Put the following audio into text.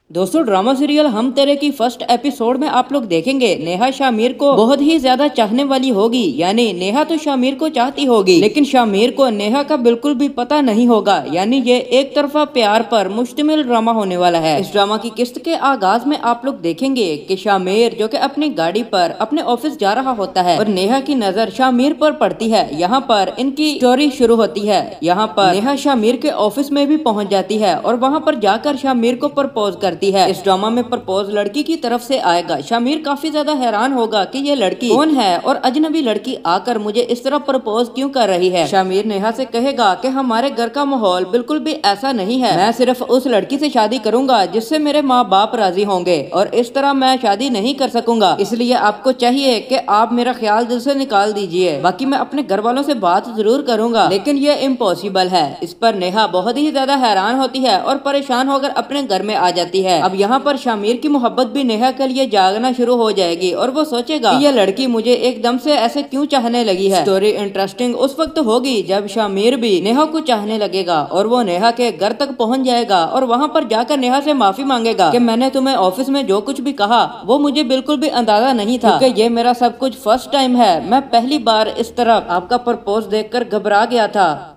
दोस्तों drama serial हम तेरे की फर्स्ट एपिसोड में आप लोग देखेंगे नेहा शामिर को बहुत ही ज्यादा चाहने वाली होगी। यानी नेहा तो शामिर को चाहती होगी लेकिन शामिर को नेहा का बिल्कुल भी पता नहीं होगा। यानी ये एक तरफा प्यार पर मुश्तमिल ड्रामा होने वाला है। इस ड्रामा की किस्त के आगाज में आप लोग देखेंगे कि शामिर जो कि अपनी गाड़ी पर अपने ऑफिस जा रहा होता है और नेहा की नजर शामिर पर पड़ती है। यहाँ पर इनकी स्टोरी शुरू होती है। यहाँ पर नेहा शामिर के ऑफिस में भी पहुँच जाती है और वहाँ पर जाकर शामिर को प्रपोज करती है। इस ड्रामा में प्रपोज लड़की की तरफ से आएगा। शामिर काफी ज्यादा हैरान होगा कि ये लड़की कौन है और अजनबी लड़की आकर मुझे इस तरह प्रपोज क्यों कर रही है। शामिर नेहा से कहेगा कि हमारे घर का माहौल बिल्कुल भी ऐसा नहीं है। मैं सिर्फ उस लड़की से शादी करूंगा जिससे मेरे माँ बाप राजी होंगे और इस तरह मैं शादी नहीं कर सकूंगा। इसलिए आपको चाहिए कि आप मेरा ख्याल दिल से निकाल दीजिए। बाकी मैं अपने घर वालों से बात जरूर करूंगा लेकिन ये इम्पॉसिबल है। इस पर नेहा बहुत ही ज्यादा हैरान होती है और परेशान होकर अपने घर में आ जाती है। अब यहाँ पर शामिर की मोहब्बत भी नेहा के लिए जागना शुरू हो जाएगी और वो सोचेगा कि ये लड़की मुझे एकदम से ऐसे क्यों चाहने लगी है। स्टोरी इंटरेस्टिंग उस वक्त होगी जब शामिर भी नेहा को चाहने लगेगा और वो नेहा के घर तक पहुँच जाएगा और वहाँ पर जाकर नेहा से माफी मांगेगा कि मैंने तुम्हें ऑफिस में जो कुछ भी कहा वो मुझे बिल्कुल भी अंदाजा नहीं था क्योंकि ये मेरा सब कुछ फर्स्ट टाइम है। मैं पहली बार इस तरह आपका प्रपोज देखकर घबरा गया था।